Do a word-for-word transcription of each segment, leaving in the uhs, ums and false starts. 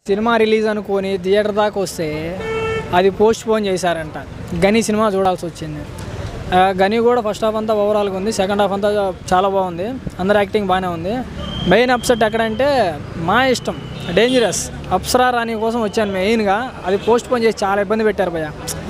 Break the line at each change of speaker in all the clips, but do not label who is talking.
Cinema release అనుకొని theatre దాకా వస్తే అది పోస్ట్ పోన్ చేశారంట. గని సినిమా చూడాల్సి వచ్చింది. గని కూడా ఫస్ట్ హాఫ్ అంతా ఓవరాల్గా ఉంది, సెకండ్ హాఫ్ అంతా చాలా బాగుంది, అందరు యాక్టింగ్ బాగానే ఉంది. మెయిన్ అప్సెట్ ఎక్కడంటే మా ఇష్టం డేంజరస్ అప్సరా రాణి కోసం వచ్చాను మెయిన్గా. అది పోస్ట్ పోన్ చేసి చాలా ఇబ్బంది పెట్టారు భయ్య.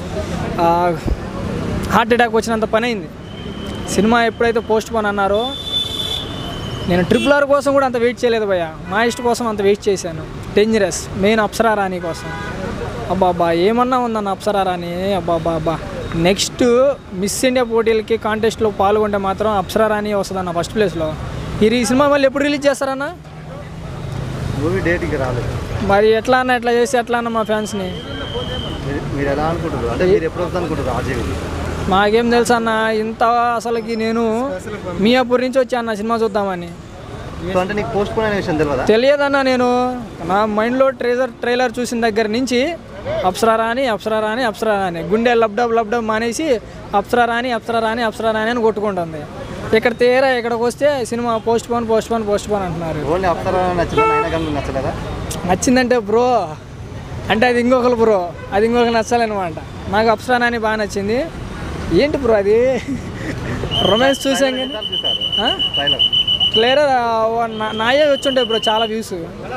హార్ట్ అటాక్ వచ్చినంత పని అయింది. సినిమా ఎప్పుడైతే పోస్ట్ పోన్ అన్నారో నేను ట్రిపుల్ ఆర్ కోసం కూడా అంత వెయిట్ చేయలేదు భయ్య, మా ఇష్ట కోసం అంత వెయిట్ చేశాను. డేంజరస్ మెయిన్ అప్సరా రాణి కోసం. అబ్బా అబ్బా ఏమన్నా ఉందన్న అప్సరా రాణి. అబ్బా అబ్బా అబ్బా నెక్స్ట్ మిస్ ఇండియా పోటీలకి కాంటెస్ట్లో పాల్గొంటే మాత్రం అప్సరా రాణి వస్తుందన్న ఫస్ట్ ప్లేస్లో. ఈ సినిమా మళ్ళీ ఎప్పుడు రిలీజ్ చేస్తారన్న?
మూవీ డేట్కి రాలేదు
మరి ఎట్లా అన్న ఎట్లా చేసి ఎట్లా అన్న మా ఫ్యాన్స్ని
మీరు ఎలా అనుకుంటారు? అంటే మీరు ఎప్పుడు వద్దు అనుకుంటారు ఆర్జీవీ?
మాకేం తెలుసు అన్న, ఇంత అసలుకి నేను మియాపూర్ నుంచి వచ్చా అన్న సినిమా చూద్దామని.
అంటే నీకు పోస్ట్ పోన్ అనే విషయం తెలియదా?
తెలియదన్న. నేను నా మైండ్లో ట్రేజర్ ట్రైలర్ చూసిన దగ్గర నుంచి అప్సరా రాణి అప్సరా రాణి అప్సరా రాణి గుండె లబ్డబ్ లబ్డబ్ మానేసి అప్సరా రాణి అప్సరా రాణి అప్సరా రాణి అని కొట్టుకుంటుంది. ఇక్కడ తీరా ఇక్కడికి వస్తే cinema postpone postpone postpone అంటున్నారు.
ఓన్లీ అప్సరా నచ్చలేదా?
నచ్చిందంటే బ్రో అంటే అది ఇంకొకరు బ్రో, అది ఇంకొకరు నచ్చాలన్నమాట. నాకు అప్సరా రాణి బాగా నచ్చింది. ఏంటి బ్రో అది రొమాన్స్ చూసాం కానీ క్లియర్ నాయే వచ్చుంటాయి బ్రో, చాలా వ్యూస్,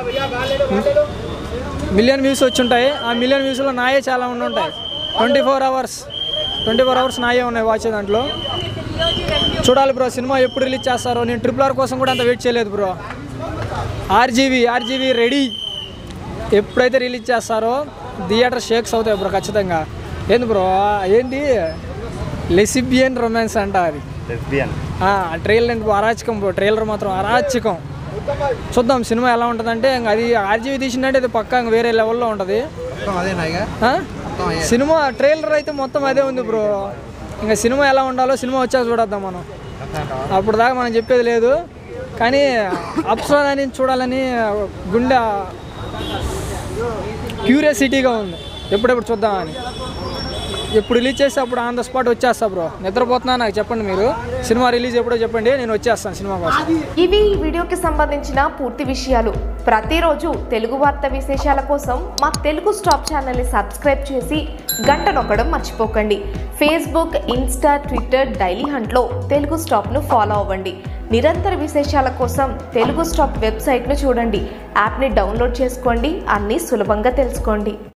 మిలియన్ వ్యూస్ వచ్చుంటాయి. ఆ మిలియన్ వ్యూస్లో నాయే చాలా ఉండి ఉంటాయి. Twenty four hours twenty four hours నాయే ఉన్నాయి వాచే దాంట్లో. చూడాలి బ్రో సినిమా ఎప్పుడు రిలీజ్ చేస్తారో. నేను ట్రిపుల్ ఆర్ కోసం కూడా అంత వెయిట్ చేయలేదు బ్రో. RGV RGV ready. ఎప్పుడైతే రిలీజ్ చేస్తారో థియేటర్ షేక్స్ అవుతాయి బ్రో ఖచ్చితంగా. ఏంది బ్రో ఏంటి లెసిబియన్ రొమాన్స్ అంట అది. ట్రైలర్ అరాచకం బ్రో, ట్రైలర్ మాత్రం అరాచకం. చూద్దాం సినిమా ఎలా ఉంటుందంటే అది ఆర్జీవీ తీసిందంటే అది పక్కా వేరే లెవెల్లో ఉంటుంది సినిమా. ట్రైలర్ అయితే మొత్తం అదే ఉంది బ్రో. ఇంకా సినిమా ఎలా ఉండాలో సినిమా వచ్చాక చూడొద్దాం మనం. అప్పుడు దాకా మనం చెప్పేది లేదు. కానీ అప్సరా రాణి చూడాలని గుండె క్యూరియాసిటీగా ఉంది, ఎప్పుడెప్పుడు చూద్దామని. ఎప్పుడు రిలీజ్ చేస్తే అప్పుడు ఆన్ ద స్పాట్ వచ్చేస్తా బ్రో. నిద్రపోతున్నా నాకు చెప్పండి మీరు, సినిమా రిలీజ్ ఎప్పుడో చెప్పండి, నేను వచ్చేస్తాను సినిమా కోసం.
ఇవి ఈ వీడియోకి సంబంధించిన పూర్తి విషయాలు. ప్రతిరోజు తెలుగు వార్త విశేషాల కోసం మా తెలుగు స్టాప్ ఛానల్ని సబ్స్క్రైబ్ చేసి గంట నొక్కడం మర్చిపోకండి. ఫేస్బుక్, ఇన్స్టా, ట్విట్టర్, డైలీ హంట్లో తెలుగు స్టాప్ను ఫాలో అవ్వండి. నిరంతర విశేషాల కోసం తెలుగు స్టాప్ వెబ్సైట్ను చూడండి. యాప్ని డౌన్లోడ్ చేసుకోండి, అన్నీ సులభంగా తెలుసుకోండి.